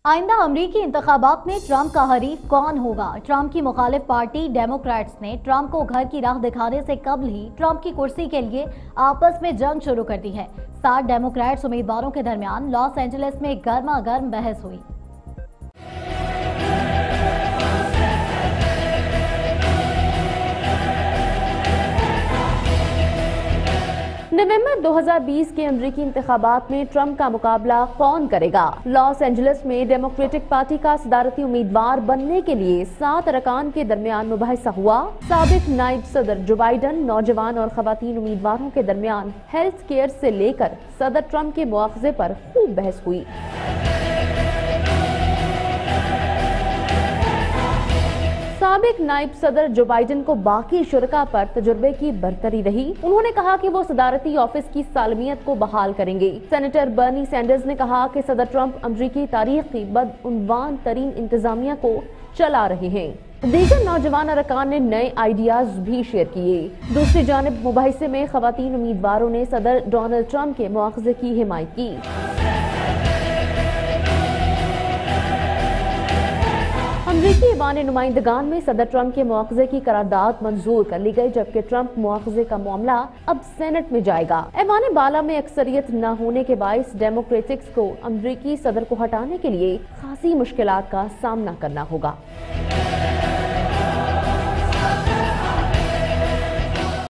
आइंदा अमरीकी इंतखाबात में ट्रंप का हरीफ कौन होगा? ट्रंप की मुखालिफ पार्टी डेमोक्रेट्स ने ट्रंप को घर की राह दिखाने से कबल ही ट्रंप की कुर्सी के लिए आपस में जंग शुरू कर दी है। 7 डेमोक्रेट्स उम्मीदवारों के दरमियान लॉस एंजलिस में गर्मा गर्म बहस हुई। नवंबर 2020 के अमरीकी इंतखाबात में ट्रंप का मुकाबला कौन करेगा? लॉस एंजलिस में डेमोक्रेटिक पार्टी का सदारती उम्मीदवार बनने के लिए 7 अरकान के दरमियान मुबाहिसा हुआ। साबिक नायब सदर जो बाइडन, नौजवान और खवातीन उम्मीदवारों के दरमियान हेल्थ केयर से लेकर सदर ट्रंप के मुआवजे पर खूब बहस हुई। साबिक नायब सदर जो बाइडन को बाकी शुरका पर तजुर्बे की बरतरी रही। उन्होंने कहा कि वो सदारती ऑफिस की सालमियत को बहाल करेंगे। सेनेटर बर्नी सैंडर्स ने कहा कि सदर ट्रंप अमरीकी तारीख की बदउनवान तरीन इंतजामिया को चला रहे हैं। दीगर नौजवान अरकान ने नए आइडियाज भी शेयर किए। दूसरी जानिब मुबाहिसे में खवातीन उम्मीदवारों ने सदर डोनाल्ड ट्रंप के मुआवजे की हिमायत की। अमरीकी ऐवान नुमाइंदगान में सदर ट्रंप के मुआवजे की करारदाद मंजूर कर ली गई, जबकि ट्रंप मुआवजे का मामला अब सेनेट में जाएगा। ऐवान बाला में अक्सरियत न होने के बायस डेमोक्रेटिक्स को अमरीकी सदर को हटाने के लिए खासी मुश्किलात का सामना करना होगा।